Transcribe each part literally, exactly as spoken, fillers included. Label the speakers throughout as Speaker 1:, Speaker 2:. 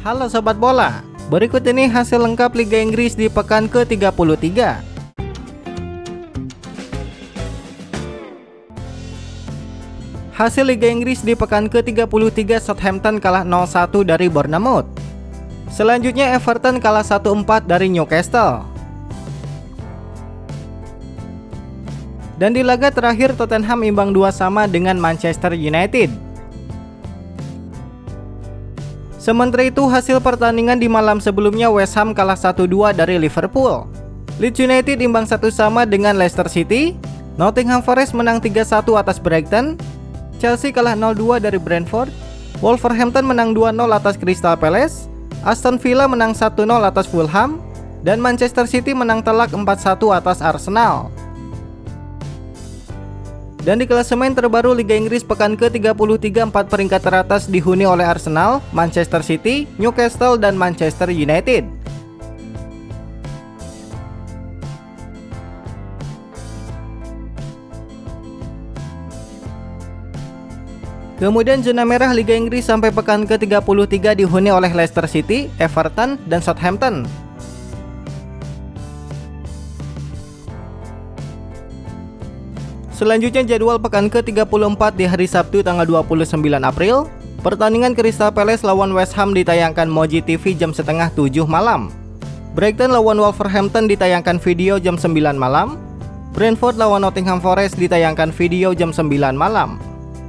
Speaker 1: Halo Sobat Bola, berikut ini hasil lengkap Liga Inggris di pekan ke tiga puluh tiga. Hasil Liga Inggris di pekan ke tiga puluh tiga, Southampton kalah nol satu dari Bournemouth. Selanjutnya Everton kalah satu empat dari Newcastle. Dan di laga terakhir Tottenham imbang dua sama dengan Manchester United. Sementara itu hasil pertandingan di malam sebelumnya, West Ham kalah satu dua dari Liverpool. Leeds United imbang satu sama dengan Leicester City. Nottingham Forest menang tiga satu atas Brighton. Chelsea kalah nol dua dari Brentford. Wolverhampton menang dua nol atas Crystal Palace. Aston Villa menang satu nol atas Fulham. Dan Manchester City menang telak empat satu atas Arsenal. Dan di klasemen terbaru Liga Inggris pekan ke tiga puluh tiga, empat peringkat teratas dihuni oleh Arsenal, Manchester City, Newcastle, dan Manchester United. Kemudian zona merah Liga Inggris sampai pekan ke tiga puluh tiga dihuni oleh Leicester City, Everton, dan Southampton. Selanjutnya jadwal pekan ke tiga puluh empat di hari Sabtu tanggal dua puluh sembilan April. Pertandingan Crystal Palace lawan West Ham ditayangkan Moji T V jam setengah tujuh malam. Brighton lawan Wolverhampton ditayangkan video jam sembilan malam. Brentford lawan Nottingham Forest ditayangkan video jam sembilan malam.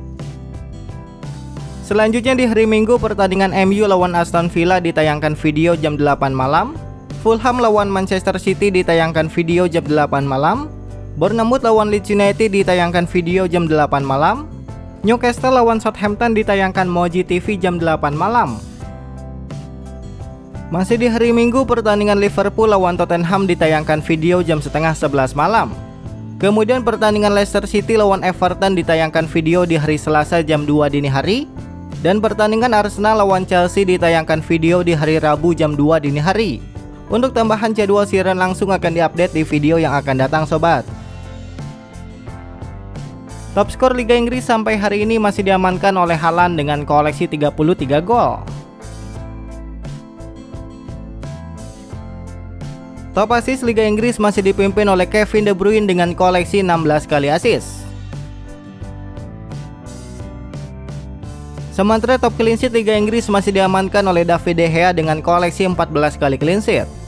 Speaker 1: Selanjutnya di hari Minggu pertandingan M U lawan Aston Villa ditayangkan video jam delapan malam. Fulham lawan Manchester City ditayangkan video jam delapan malam. Bournemouth lawan Leeds United ditayangkan video jam delapan malam. Newcastle lawan Southampton ditayangkan Moji T V jam delapan malam. Masih di hari Minggu pertandingan Liverpool lawan Tottenham ditayangkan video jam setengah sebelas malam. Kemudian pertandingan Leicester City lawan Everton ditayangkan video di hari Selasa jam dua dini hari. Dan pertandingan Arsenal lawan Chelsea ditayangkan video di hari Rabu jam dua dini hari. Untuk tambahan jadwal siaran langsung akan diupdate di video yang akan datang sobat. Top skor Liga Inggris sampai hari ini masih diamankan oleh Haaland dengan koleksi tiga puluh tiga gol. Top assist Liga Inggris masih dipimpin oleh Kevin De Bruyne dengan koleksi enam belas kali assist. Sementara top clean sheet Liga Inggris masih diamankan oleh David De Gea dengan koleksi empat belas kali clean sheet.